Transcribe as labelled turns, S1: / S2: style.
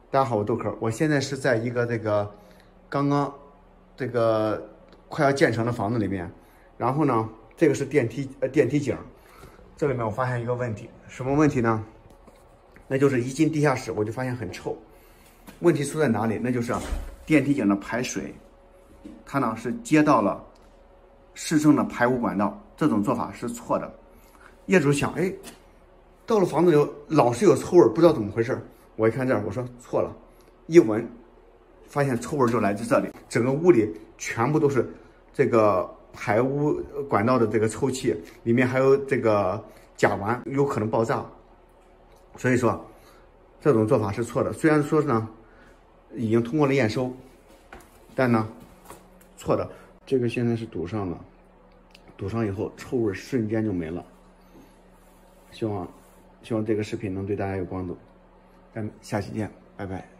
S1: 大家好，我豆壳，我现在是在一个刚刚快要建成的房子里面，然后呢，这个是电梯井，这里面我发现一个问题，什么问题呢？那就是一进地下室我就发现很臭。问题出在哪里？那就是电梯井的排水，它呢是接到了市政的排污管道，这种做法是错的。业主想，哎，到了房子里老是有臭味，不知道怎么回事。我一看这儿，我说错了，一闻，发现臭味就来自这里，整个屋里全部都是这个排污管道的这个臭气，里面还有这个甲烷，有可能爆炸。所以说，这种做法是错的。虽然说呢，已经通过了验收，但呢，错的。这个现在是堵上了，堵上以后臭味瞬间就没了。希望这个视频能对大家有帮助。咱们下期见，拜拜。